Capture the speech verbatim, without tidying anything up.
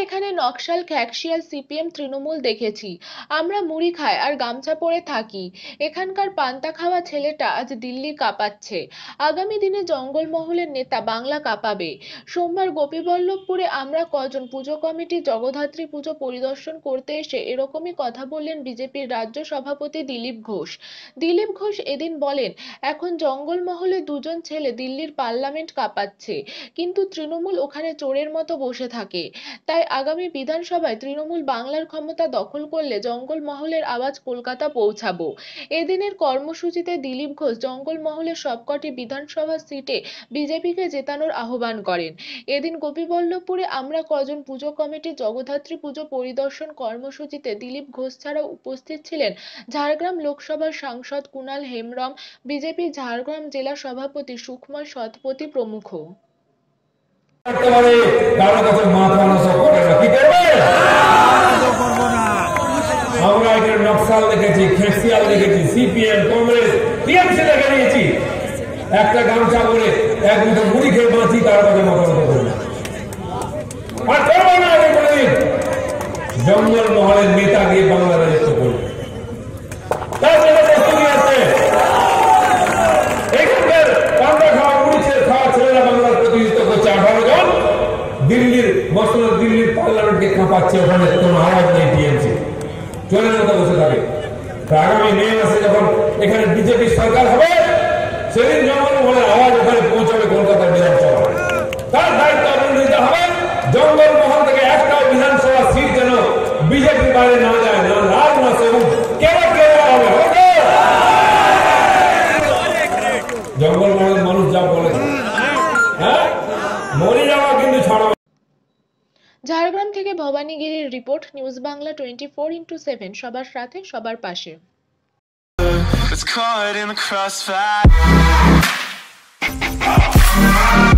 এখানে নকশাল, খ্যাকশিয়াল, সিপিএম, তৃণমূল দেখেছি। আমরা মুড়ি খাই আর গামছা পরে থাকি। এখানকার পান্তা খাওয়া ছেলেটা আজ দিল্লি কাঁপাচ্ছে। আগামী দিনে জঙ্গলমহলের নেতা বাংলা কাঁপাবে। সোমবার গোপীবল্লভপুরে আমরা কজন পুজো কমিটি জগদ্ধাত্রী পুজো পরিদর্শন করতে এসে এরকমই কথা বললেন বিজেপির রাজ্য সভাপতি দিলীপ ঘোষ। দিলীপ ঘোষ এদিন বলেন, এখন জঙ্গলমহলে দুজন ছেলে দিল্লির পার্লামেন্ট কাঁপাচ্ছে, কিন্তু তৃণমূল ওখানে চোরের মতো বসে থাকে। তাই আগামী বিধানসভায় তৃণমূল বাংলার ক্ষমতা দখল করলে জঙ্গলমহলের আওয়াজ কলকাতা পৌঁছাবো। এদিনের কর্মসূচিতে দিলীপ ঘোষ জঙ্গলমহলের সবকটি বিধানসভা সিটে বিজেপিকে জেতানোর আহ্বান করেন। এদিন গোপীবল্লভপুরে আমরা কজন পুজো কমিটি জগদ্ধাত্রী পুজো পরিদর্শন কর্মসূচিতে দিলীপ ঘোষ ছাড়াও উপস্থিত ছিলেন ঝাড়গ্রাম লোকসভার সাংসদ কুণাল হেমব্রম, বিজেপি ঝাড়গ্রাম জেলা সভাপতি সুখময় শতপথী প্রমুখ। আমরা এখানে নকশাল দেখেছি, খ্যাকশিয়াল দেখেছি, সিপিএম, কংগ্রেস, টিএমসি দেখে নিয়েছি। একটা গামছা পরে এক মুঠো মুড়ি খেয়ে বাঁচি, তার কথা মাথা মতো করবে আর করবো না। আমি বলি জঙ্গল মহলের নেতা গিয়ে বাংলা রাজত্ব করবে, তার জন্য প্রস্তুতি আছে। এখানকার পান্তা খাওয়া মুড়ি খাওয়া ছেলেরা বাংলার প্রতিনিধিত্ব করছে আঠারো জন। দিল্লির মসলা দিল্লির পার্লামেন্টকে কাঁপাচ্ছে, ওখানে কোনো আওয়াজ নেই। টিএমসি চোরের মতো বসে থাকে। আগামী মে মাসে যখন এখানে বিজেপি সরকার হবে, সেদিন জঙ্গলমহলের আওয়াজ ওখানে পৌঁছাবে কলকাতার বিধানসভা। তার দায়িত্ব আপনার নিতে হবে। জঙ্গলমহল থেকে একটাও বিধানসভা সিট যেন বিজেপি বাইরে না যায়, না লাল না সবুজ, কেবল কেবল হবে। জঙ্গলমহলের মানুষ যা বলেছে, হ্যাঁ মরে যাওয়া কিন্তু ছাড়া। ঝাড়গ্রাম থেকে ভবানী গিরির report, news Bangla twenty four into seven, সবার সাথে সবার পাশে। It's caught in the crossfire.